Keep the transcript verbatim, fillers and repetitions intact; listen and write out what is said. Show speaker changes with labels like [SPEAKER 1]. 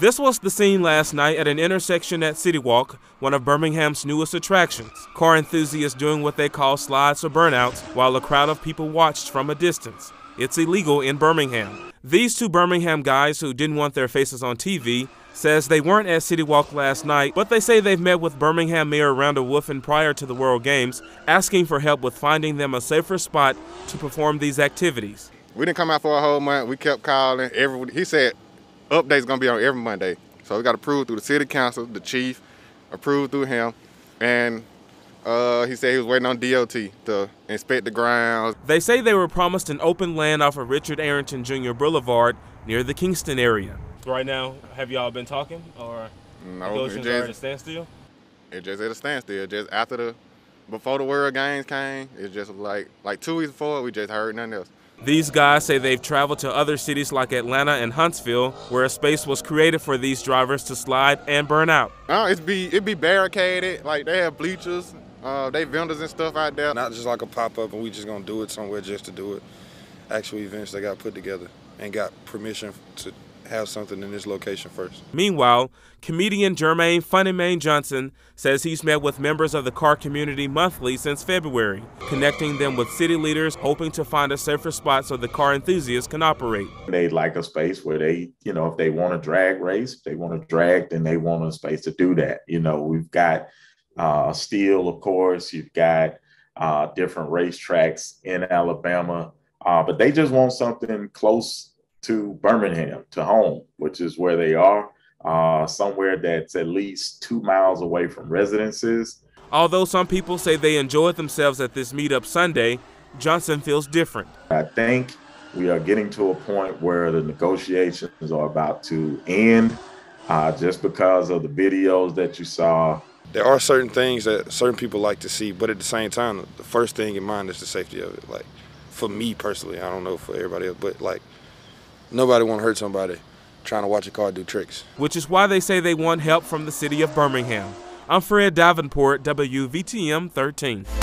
[SPEAKER 1] This was the scene last night at an intersection at City Walk, one of Birmingham's newest attractions. Car enthusiasts doing what they call slides or burnouts while a crowd of people watched from a distance. It's illegal in Birmingham. These two Birmingham guys who didn't want their faces on T V says they weren't at City Walk last night, but they say they've met with Birmingham Mayor Randall Wolfen prior to the World Games, asking for help with finding them a safer spot to perform these activities.
[SPEAKER 2] We didn't come out for a whole month. We kept calling. Every, he said updates gonna be on every Monday. So we got approved through the city council, the chief, approved through him, and uh, he said he was waiting on D O T to inspect the grounds.
[SPEAKER 1] They say they were promised an open land off of Richard Arrington Junior Boulevard near the Kingston area. Right now, have y'all been talking, or
[SPEAKER 2] no,
[SPEAKER 1] negotiations are at a standstill?
[SPEAKER 2] It just at a standstill. Just after the, before the World Games came, it's just like like two weeks before, we just heard nothing else.
[SPEAKER 1] These guys say they've traveled to other cities like Atlanta and Huntsville, where a space was created for these drivers to slide and burn out.
[SPEAKER 2] No, it's be it be barricaded, like they have bleachers, uh, they vendors and stuff out there.
[SPEAKER 3] Not just like a pop-up and we just gonna do it somewhere just to do it. Actual events that got put together and got permission to have something in this location first.
[SPEAKER 1] Meanwhile, comedian Jermaine Funnymaine Johnson says he's met with members of the car community monthly since February, connecting them with city leaders, hoping to find a safer spot so the car enthusiasts can operate.
[SPEAKER 4] They'd like a space where they, you know, if they want a drag race, if they want to drag, then they want a space to do that. You know, we've got uh, steel, of course, you've got uh, different racetracks in Alabama, uh, but they just want something close to Birmingham, to home, which is where they are, uh, somewhere that's at least two miles away from residences.
[SPEAKER 1] Although some people say they enjoyed themselves at this meetup Sunday, Johnson feels different.
[SPEAKER 4] I think we are getting to a point where the negotiations are about to end, uh, just because of the videos that you saw.
[SPEAKER 3] There are certain things that certain people like to see, but at the same time, the first thing in mind is the safety of it. Like, for me personally, I don't know for everybody else, but like, nobody want to hurt somebody trying to watch a car do tricks.
[SPEAKER 1] Which is why they say they want help from the city of Birmingham. I'm Fred Davenport, W V T M thirteen.